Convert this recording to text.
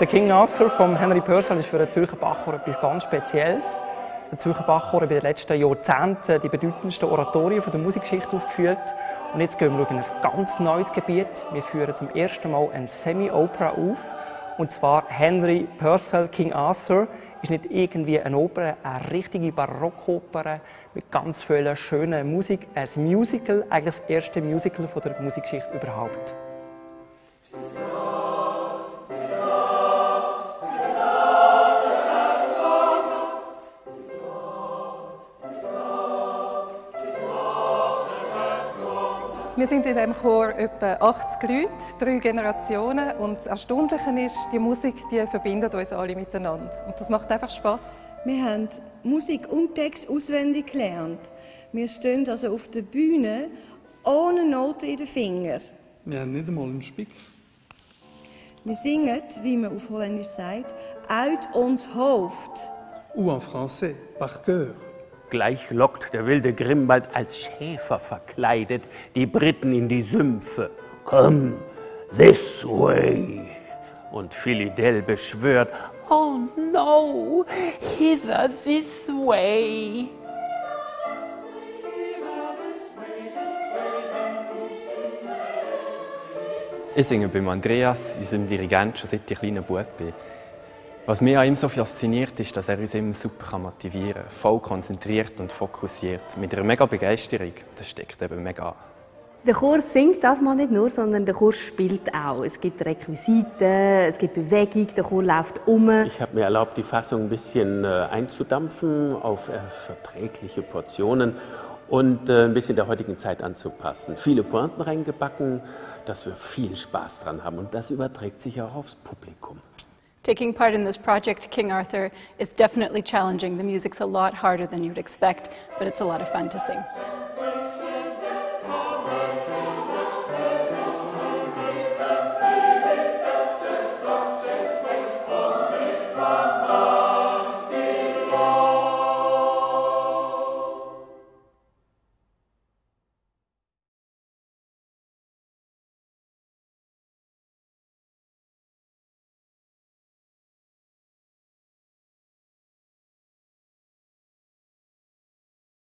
Der King Arthur von Henry Purcell ist für den Zürcher Bachchor etwas ganz Spezielles. Der Zürcher Bachchor hat in den letzten Jahrzehnten die bedeutendsten Oratorien der Musikgeschichte aufgeführt. Und jetzt gehen wir in ein ganz neues Gebiet. Wir führen zum ersten Mal eine Semi-Opera auf. Und zwar Henry Purcell, King Arthur, ist nicht irgendwie eine Oper, eine richtige Barockoper mit ganz vielen schönen Musik. Ein Musical, eigentlich das erste Musical der Musikgeschichte überhaupt. Wir sind in diesem Chor etwa 80 Leute, 3 Generationen. Und das Erstaunliche ist, die Musik die verbindet uns alle miteinander. Und das macht einfach Spass. Wir haben Musik und Text auswendig gelernt. Wir stehen also auf der Bühne ohne Noten in den Fingern. Wir haben nicht einmal einen Spick. Wir singen, wie man auf Holländisch sagt, uit ons hoofd. Ou en français, par cœur. Gleich lockt der wilde Grimbald als Schäfer verkleidet die Briten in die Sümpfe. Come this way. Und Philidel beschwört, oh no, hither this way. Ich singe beim Andreas, unserem Dirigent, schon seit ich kleiner Bub bin. Was mich an ihm so fasziniert, ist, dass er uns immer super motivieren kann. Voll konzentriert und fokussiert. Mit einer mega Begeisterung. Das steckt eben mega an. Der Chor singt das mal nicht nur, sondern der Chor spielt auch. Es gibt Requisiten, es gibt Bewegung, der Chor läuft um. Ich habe mir erlaubt, die Fassung ein bisschen einzudampfen auf verträgliche Portionen und ein bisschen der heutigen Zeit anzupassen. Viele Pointen reingebacken, dass wir viel Spaß dran haben und das überträgt sich auch aufs Publikum. Taking part in this project, King Arthur, is definitely challenging. The music's a lot harder than you'd expect, but it's a lot of fun to sing.